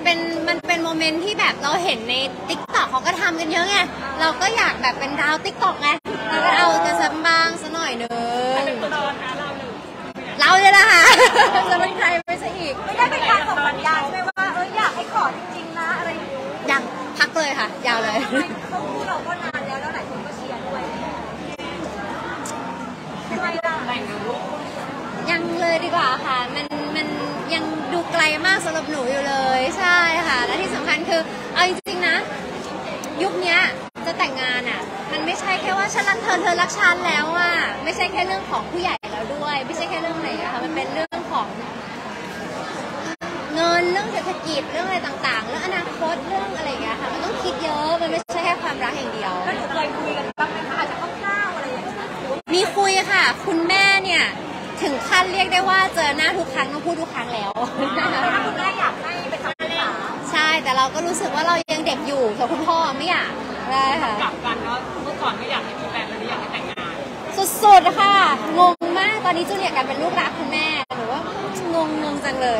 มันเป็นโมเมนต์ที่แบบเราเห็นในติ๊กต็อกเขาก็ทำกันเยอะไงเราก็อยากแบบเป็นดาวติ๊กต็อกไงเราก็เอากันสักบ้างสักหน่อยนึงเราเลยล่ะค่ะจะเป็นใครไม่ใช่อีกไม่ได้เป็นการส่งสัญญาณใช่ไหมว่าอยากให้ขอจริงๆนะอะไรอย่างนี้ยังพักเลยค่ะยาวเลยเขาพูดเราก็นานแล้วหลายคนก็เชียร์ด้วยทำไมล่ะยังเลยดีกว่าค่ะมันยังดูไกลมากสำหรับหนูอยู่เลยใช่ค่ะและที่สำคัญคือเอาจริงๆนะยุคนี้จะแต่งงานอ่ะมันไม่ใช่แค่ว่าฉันรักเธอเธอรักฉันแล้วอ่ะไม่ใช่แค่เรื่องของผู้ใหญ่แล้วด้วยไม่ใช่แค่เรื่องไหนอะค่ะมันเป็นเรื่องของเงินเรื่องเศรษฐกิจเรื่องอะไรต่างๆเรื่องอนาคตเรื่องอะไรอย่างเงี้ยค่ะมันต้องคิดเยอะมันไม่ใช่แค่ความรักอย่างเดียวก็เคยคุยกันบ้างไหมคะอาจจะคร่าวๆอะไรอย่างเงี้ยมีคุยค่ะคุณแม่เนี่ยถึงขั้นเรียกได้ว่าเจอหน้าทุกครั้งต้องพูดทุกครั้งแล้วถ้าคุณแม่อยากให้เป็นคำปรึกษาใช่แต่เราก็รู้สึกว่าเรายังเด็กอยู่แต่คุณพ่อไม่อยากได้ค่ะกลับกันเนาะเมื่อก่อนไม่อยากให้มีแฟนตอนนี้อยากให้แต่งงานสุดๆค่ะงงมากตอนนี้จูเนียร์กันเป็นลูกรักคุณแม่หนูว่างงจังเลย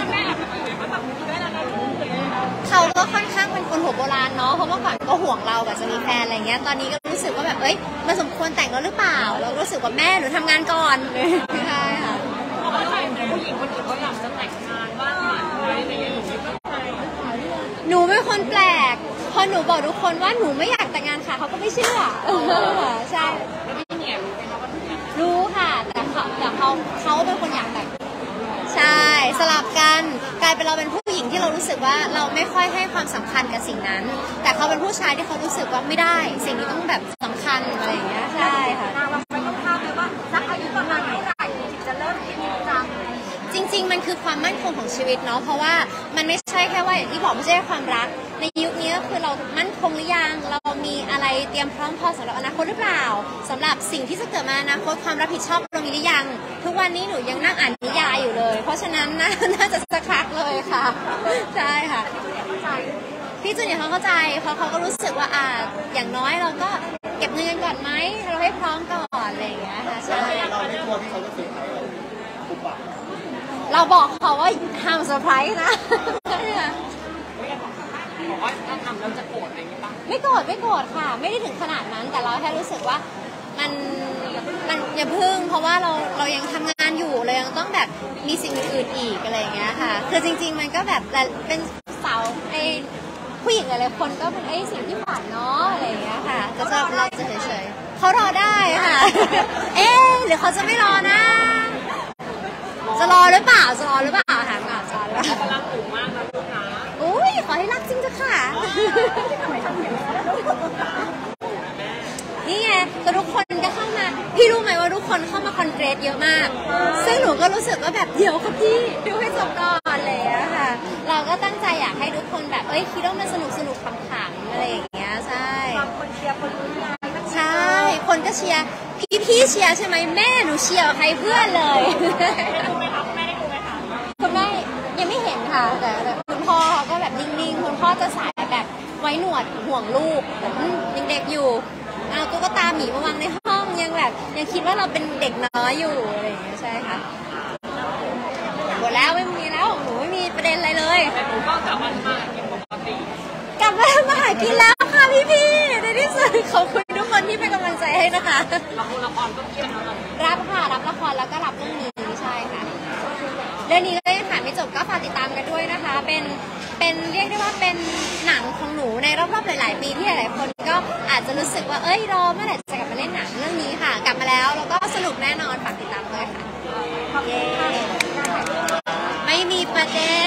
เขาก็ค่อนข้างเป็นคนหัวโบราณเนาะเพราะเมื่อก่อนก็ห่วงเราแบบจะมีแฟนอะไรเงี้ยตอนนี้ก็รู้สึกว่าแบบมันสมควรแต่งแล้วหรือเปล่าเรารู้สึกว่าแม่หนูทำงานก่อนใช่ค่ะผู้หญิงคนอื่นเขาอยากจะแต่งงานบ้างไหมอะไรอย่างเงี้ยหนูเป็นคนแปลกพอหนูบอกทุกคนว่าหนูไม่อยากแต่งงานค่ะเขาก็ไม่เชื่อใช่แล้วพี่เนี่ยรู้ไหมคะว่ารู้ค่ะแต่เขาเป็นคนอยากแต่งใช่สลับกันกลายเป็นเราเป็นผู้หญิงที่เรารู้สึกว่าเราไม่ค่อยให้ความสำคัญกับสิ่งนั้นแต่เขาเป็นผู้ชายที่เขารู้สึกว่าไม่ได้สิ่งนี้ต้องแบบสำคัญอะไรอย่างเงี้ยใช่ค่ะเราไม่ต้องคาดเลยว่าสักอายุประมาณเท่าไหร่ถึงจะเริ่มคิดจริงจังจริงๆมันคือความมั่นคงของชีวิตเนาะเพราะว่ามันไม่ใช่แค่ว่าอย่างที่บอกไม่ใช่ความรักในยุคนี้ก็คือเรามั่นคงหรือยังเรามีอะไรเตรียมพร้อมพอสำหรับอนาคตหรือเปล่าสำหรับสิ่งที่จะเกิดมาอนาคตความรับผิดชอบเรามีหรือยังทุกวันนี้หนูยังนั่งอ่านนิยายอยู่เลยเพราะฉะนั้นน่าจะสักพักเลยค่ะใช่ค่ะพี่จูเนียร์เขาเข้าใจเพราะเขาก็รู้สึกว่าอย่างน้อยเราก็เก็บเงินกันก่อนไหมเราให้พร้อมก่อนอะไรอย่างเงี้ยค่ะใช่เราไม่กลัวที่เขาจะซื้อให้เราปุ๊บปะเราบอกเขาว่าห้ามเซอร์ไพรส์นะบอกว่าถ้าทำแล้วจะโกรธอะไรอย่างเงี้ยป่ะไม่โกรธค่ะไม่ได้ถึงขนาดนั้นแต่เราแค่รู้สึกว่ามันอย่าพึ่งเพราะว่าเรายังทำงานอยู่เรายังต้องแบบมีสิ่งอื่นๆอีกอะไรอย่างเงี้ยค่ะคือจริงๆมันก็แบบเป็นสาวผู้หญิงหลายๆคนก็เป็นสิ่งที่ฝันเนาะอะไรอย่างเงี้ยค่ะแต่สำหรับเราจะเฉยๆเขารอได้ค่ะหรือเขาจะไม่รอนะจะรอหรือเปล่าถามก่อนจะรอหรือเปล่าเขารักหนูมากนะลูกนะอุ้ยขอให้รักจริงจ้ะค่ะนี่ไงแต่ทุกคนก็เข้ามาพี่รู้ไหมว่าทุกคนเข้ามาคอนเกรสเยอะมากซึ่งหนูก็รู้สึกว่าแบบเดี๋ยวค่ะพี่ดูให้จบก่อนเลยอะค่ะเราก็ตั้งใจอยากให้ทุกคนแบบคิดว่ามันสนุกขำๆอะไรอย่างเงี้ยใช่คนเชียร์คนรู้ใจใช่คนก็เชียร์พี่เชียร์ใช่ไหมแม่หนูเชียร์ใครเพื่อนเลยดูไหมคะแม่ได้ดูไหมคะคุณแม่ยังไม่เห็นค่ะแต่คุณพ่อก็แบบนิ่งๆคุณพ่อจะสายแบบไว้หนวดห่วงลูกยังเด็กอยู่เอาตุ๊กตาหมีมาวางในห้องยังคิดว่าเราเป็นเด็กน้อยอยู่อะไรอย่างเงี้ยใช่ค่ะหมดแล้วไม่มีแล้วหนูไม่มีประเด็นอะไรเลยแต่หนูก็กลับวันมากินปกติกลับมาหากินแล้วค่ะพี่ในที่สุดขอบคุณทุกคนที่เป็นกำลังใจให้นะคะละครก็เกี่ยวนะรับละครแล้วก็รับเรื่องนี้ใช่ค่ะเรื่องนี้ก็ยังถ่ายไม่จบก็ฝากติดตามกันด้วยนะคะเป็นเรียกได้ว่าเป็นหนังของหนูในรอบๆหลายๆปีที่หลายๆคนก็อาจจะรู้สึกว่ารอเมื่อไหร่จะกลับมาเล่นหนังเรื่องนี้ค่ะกลับมาแล้วก็สนุกแน่นอนฝากติดตามด้วยค่ะไม่มีประเด็น